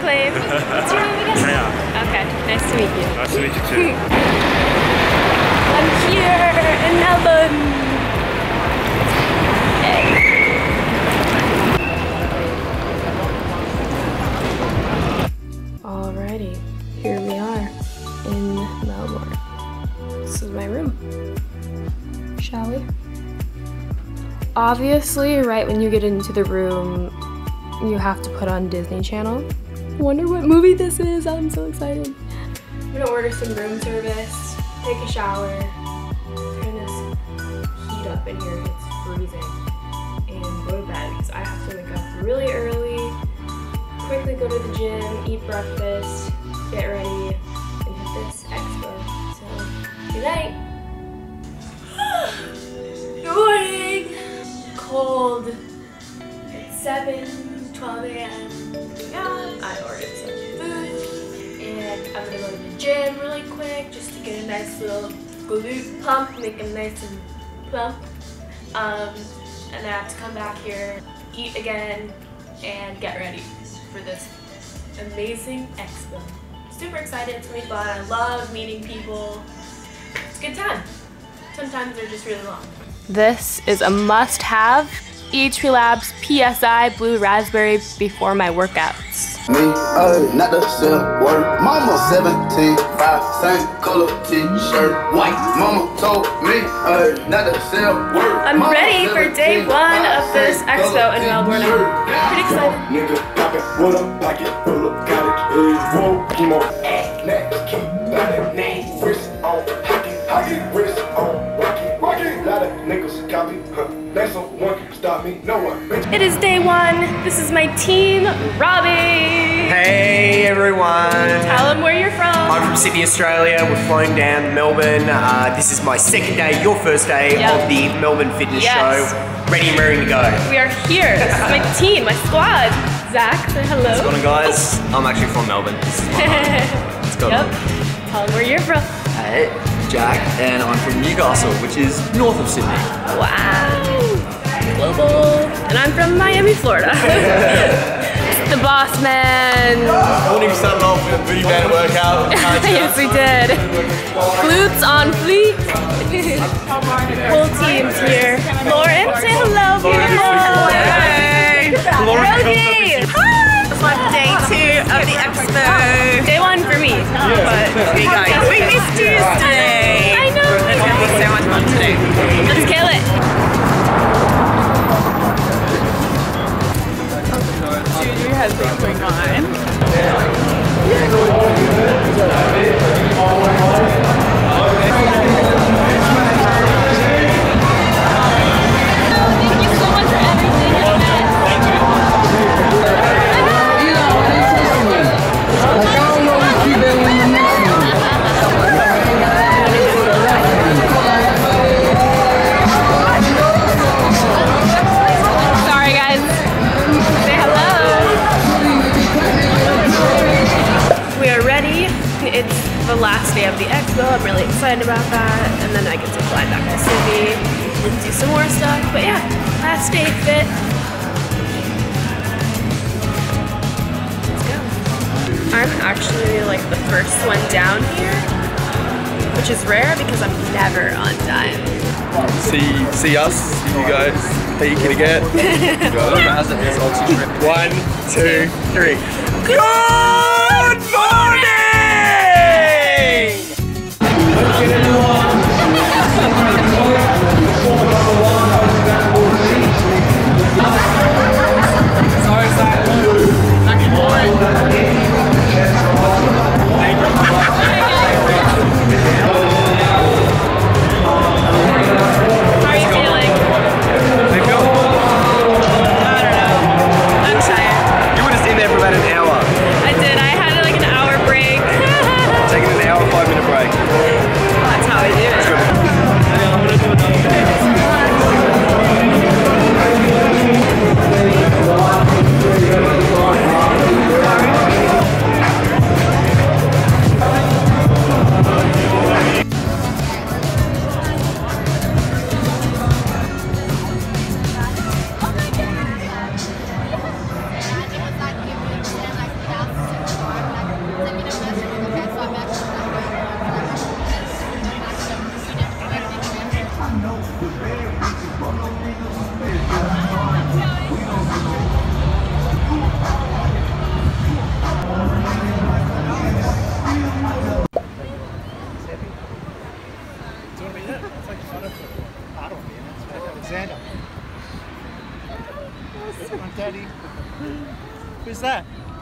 Claim. What's your name again? Katya. Okay, nice to meet you. Nice to meet you too. I'm here in Melbourne. Alrighty, here we are in Melbourne. This is my room. Shall we? Obviously, right when you get into the room, you have to put on Disney Channel. Wonder what movie this is. I'm so excited. I'm gonna order some room service, take a shower, turn this heat up in here, it's freezing, and go to bed because I have to wake up really early, quickly go to the gym, eat breakfast, get ready, and hit this expo. So, good night. Good morning. Cold. It's 7:12 a.m. I ordered some food, and I'm gonna go to the gym really quick just to get a nice little glute pump, make them nice and plump. And then I have to come back here, eat again, and get ready for this amazing expo. Super excited, it's gonna be fun. I love meeting people. It's a good time. Sometimes they're just really long. This is a must-have. EHP Labs PSI Blue Raspberry before my workouts. Me, not the same word. Mama 17, 5, same color t-shirt, white. Mama told me, not the same word. I'm ready for day one of this expo in Melbourne. I'm pretty excited. Nigga, pop it, roll up, pocket, pull up, college, roll, chemo, next, keep, got name, wrist on, hockey, wrist on, rocky, lot of niggas copy, that's so one can stop me, no one. It is day one. This is my team, Robbie. Hey everyone. Tell them where you're from. I'm from Sydney, Australia. We're flying down to Melbourne. This is my second day, your first day of the Melbourne Fitness Show. Ready and raring to go. We are here. This is my team, my squad. Zach, say hello. What's going on, guys? I'm actually from Melbourne. This is my home. What's going on? Tell them where you're from. Hey, Jack, and I'm from Newcastle, which is north of Sydney. Wow. Global. And I'm from Miami, Florida. The boss man. Morning started off with a booty band workout. Yes, we did. Glutes on fleek. Whole team's here. Lauren, say hello, beautiful. Hey. Rosie. Hi. It's like day 2 of the expo. Day one for me. But we missed Tuesday. I know. It's going to be so much fun today. Let's kill it. Juju has been going on. It's the last day of the expo. I'm really excited about that. And then I get to fly back to Sydney and do some more stuff. But yeah, last day fit. Let's go. I'm actually like the first one down here, which is rare because I'm never on time. See us, see you guys. Hey, can you get? 1, 2, 3. Good morning! I did. I is that?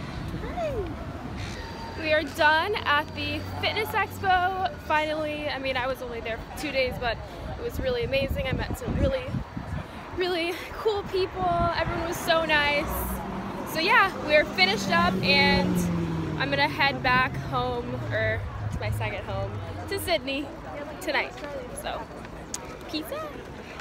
We are done at the Fitness Expo, finally. I mean, I was only there for 2 days, but it was really amazing. I met some really cool people. Everyone was so nice. So yeah, we're finished up and I'm gonna head back home, or to my second home, to Sydney tonight. So, peace out.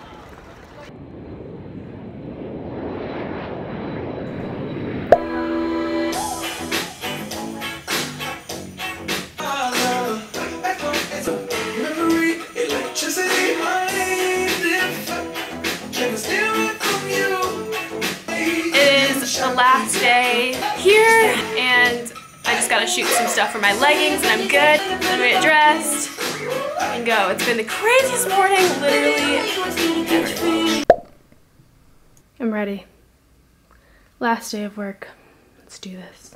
The last day here, and I just gotta shoot some stuff for my leggings and I'm good. I'm gonna get dressed and go. It's been the craziest morning, literally ever. I'm ready. Last day of work. Let's do this.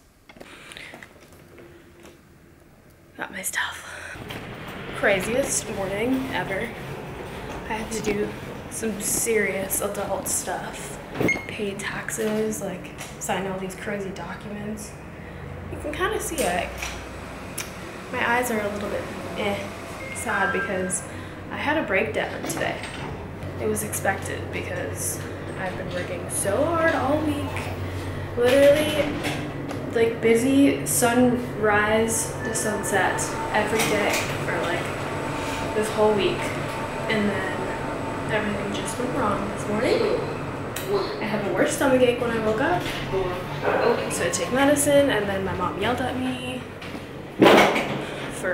Got my stuff. Craziest morning ever. I had to do some serious adult stuff. Pay taxes, like sign all these crazy documents. You can kind of see it. My eyes are a little bit sad because I had a breakdown today. It was expected because I've been working so hard all week. Literally, like busy sunrise to sunset every day for like this whole week. And then everything just went wrong this morning. I had a worse stomach ache when I woke up, so I take medicine, and then my mom yelled at me for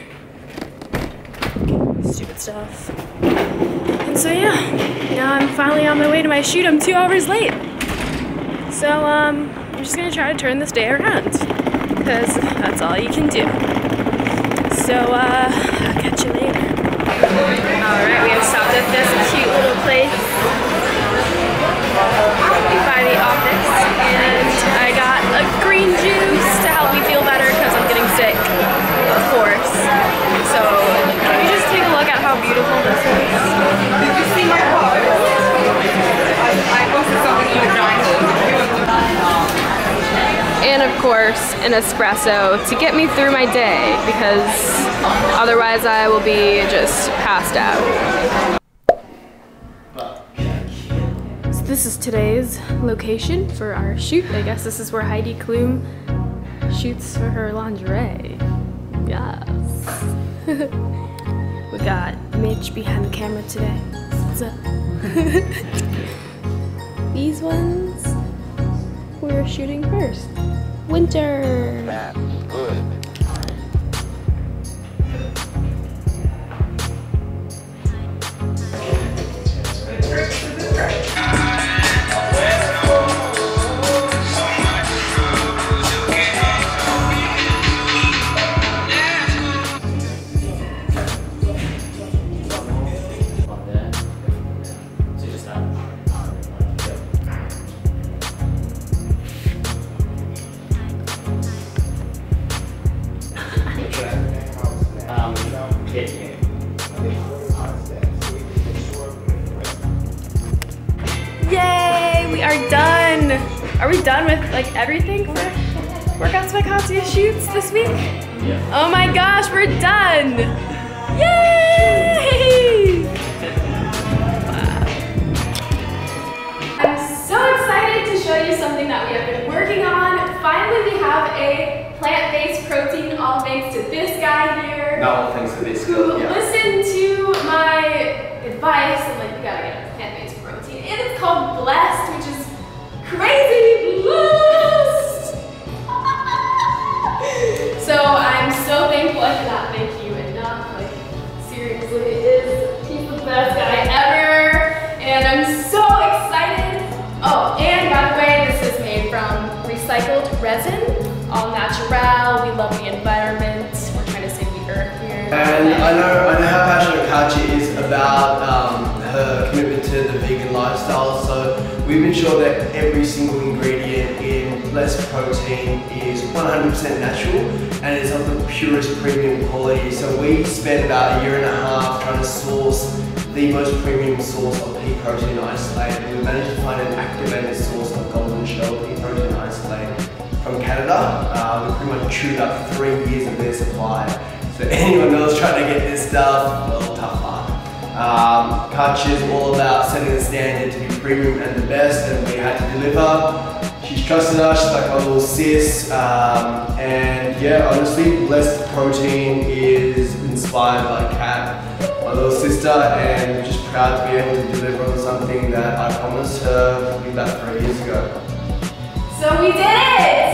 stupid stuff. And so yeah, now I'm finally on my way to my shoot. I'm 2 hours late. So I'm just gonna try to turn this day around, because that's all you can do. So I'll catch you later. Alright, we have stopped at this cute little place by the office, and I got a green juice to help me feel better because I'm getting sick, of course. So can you just take a look at how beautiful this is? Did you see my car? I posted something in the drive. And of course, an espresso to get me through my day, because otherwise I will be just passed out. This is today's location for our shoot. I guess this is where Heidi Klum shoots for her lingerie. Yes. We got Mitch behind the camera today. What's up? These ones we're shooting first. Winter. Good. Yay! We are done! Are we done with like everything for Workouts by Katya shoots this week? Yeah. Oh my gosh, we're done! Yay! Wow. I'm so excited to show you something that we have been working on. Finally, we have a plant-based protein, all thanks to this guy here. No, all thanks to this guy. Who listened to my advice and like, you gotta get a plant-based protein. And it's called Blessed, which is crazy blessed. So I'm so thankful. I cannot thank you enough. Like, seriously, he's the best guy ever. And I'm so excited. Oh, and by the way, this is made from recycled resin, all natural. We love the environment. We're trying to save the earth here. And I know how passionate Katya is about her commitment to the vegan lifestyle, so we've ensured that every single ingredient in Blessed Protein is 100% natural and is of the purest premium quality. So we spent about 1.5 years trying to source the most premium source of pea protein isolate, and we managed to find an activated source of golden shell pea protein isolate. from Canada. We pretty much chewed up 3 years of their supply. So anyone else trying to get this stuff, well, tough luck. Katya is all about setting the standard to be premium and the best, and we had to deliver. She's trusted us, she's like my little sis, and yeah, honestly, Blessed Protein is inspired by Kat, my little sister, and we're just proud to be able to deliver on something that I promised her probably about 3 years ago. So we did it!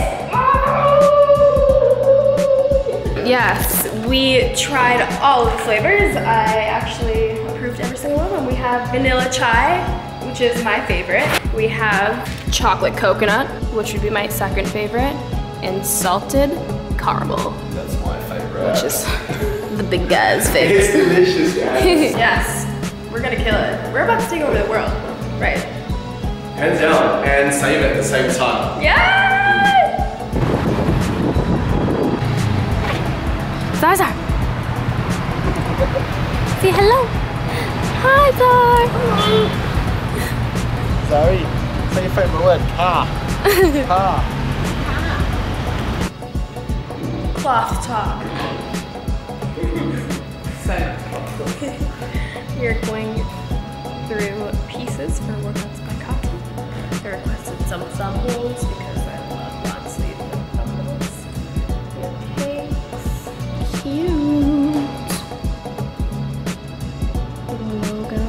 Yes, we tried all of the flavors. I actually approved every single one of them. We have vanilla chai, which is my favorite. We have chocolate coconut, which would be my second favorite, and salted caramel. That's my favorite. Which is the big guy's favorite. It's delicious, guys. Yes, we're gonna kill it. We're about to take over the world, right? Hands down, and save it at the same time. Yeah! Zar. Say hello. Hi, Zar. Sorry, say your favorite word, car. Car. Cloth talk. So, We are going through pieces for workouts by Katya. I requested some thumbholes because I love long sleeve thumbholes. We have pigs. Cute. Little logo.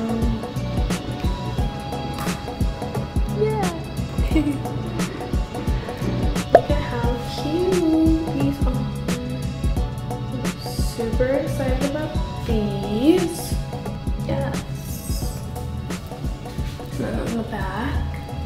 Yeah. Look at how cute these are. I'm super excited about these. Yes. And then on the back.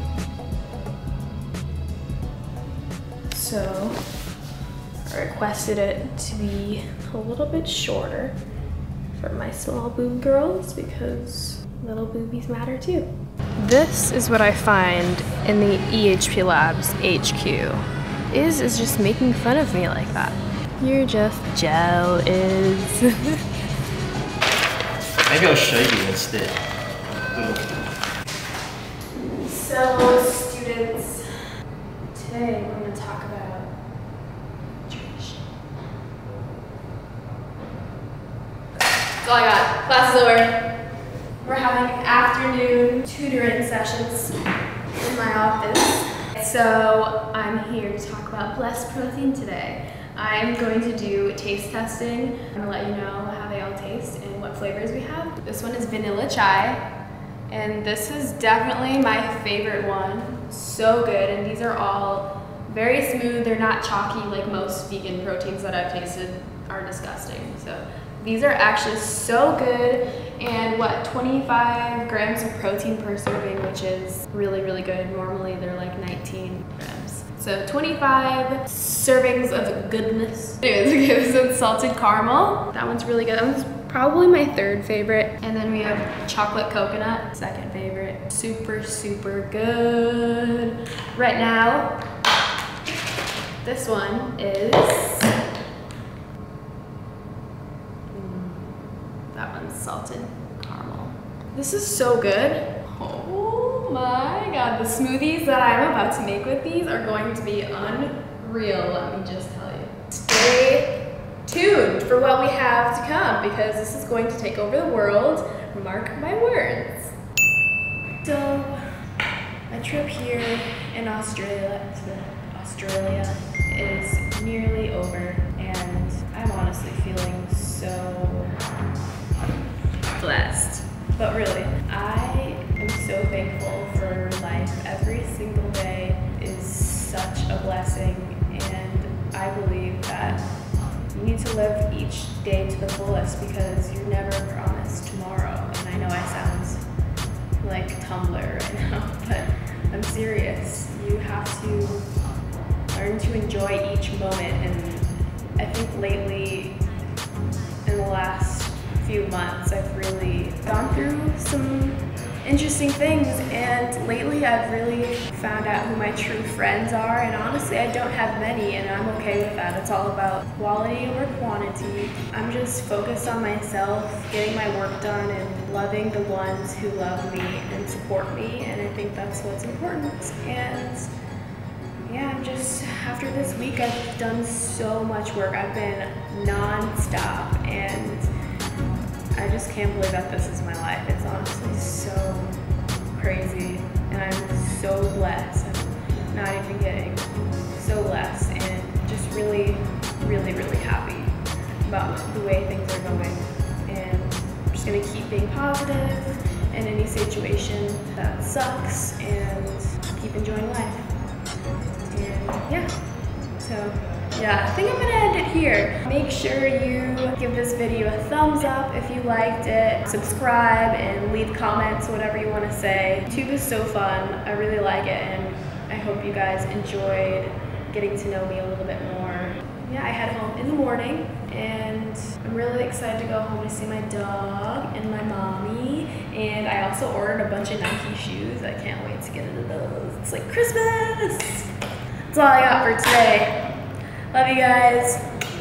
So I requested it to be a little bit shorter for my small boob girls because little boobies matter too. This is what I find in the EHP Labs HQ. Is just making fun of me like that. You're just jealous. Maybe I'll show you instead. So students, today we're going to talk about tradition. That's all I got. Class is over. We're having afternoon tutoring sessions in my office. So I'm here to talk about Blessed Protein today. I'm going to do taste testing. I'm gonna let you know how they all taste and what flavors we have. This one is vanilla chai, and this is definitely my favorite one. So good, and these are all very smooth. They're not chalky like most vegan proteins that I've tasted are disgusting. So these are actually so good, and 25 grams of protein per serving, which is really, really good. Normally they're like 19 grams. So 25 servings of goodness. Anyways, okay, this one's salted caramel. That one's really good. That one's probably my third favorite. And then we have chocolate coconut, second favorite. Super, super good. Right now, this one is, that one's salted caramel. This is so good. Oh my God, the smoothies that I'm about to make with these are going to be unreal, let me just tell you. Stay tuned for what we have to come because this is going to take over the world, mark my words. So, my trip here in Australia is nearly over, and I'm honestly feeling so blessed. But really, I am so thankful for life. Every single day is such a blessing, and I believe that you need to live each day to the fullest because you're never promised tomorrow. And I know I sound like Tumblr right now, but I'm serious. You have to learn to enjoy each moment, and I think lately, in the last few months, I've really gone through some interesting things, and lately I've really found out who my true friends are, and honestly I don't have many, and I'm okay with that. It's all about quality over quantity. I'm just focused on myself, getting my work done, and loving the ones who love me and support me, and I think that's what's important. And yeah, I'm just, after this week, I've done so much work. I've been non-stop, and I just can't believe that this is my life. It's honestly so crazy, and I'm so blessed. I'm not even kidding. So blessed, and just really, really, really happy about the way things are going. And I'm just gonna keep being positive in any situation that sucks, and keep enjoying life. And yeah, so yeah, I think I'm gonna end it here. Make sure you give this video a thumbs up if you liked it, subscribe, and leave comments, whatever you want to say. YouTube is so fun. I really like it, and I hope you guys enjoyed getting to know me a little bit more. Yeah, I head home in the morning, and I'm really excited to go home to see my dog and my mommy. And I also ordered a bunch of Nike shoes. I can't wait to get into those. It's like Christmas! That's all I got for today. Love you guys.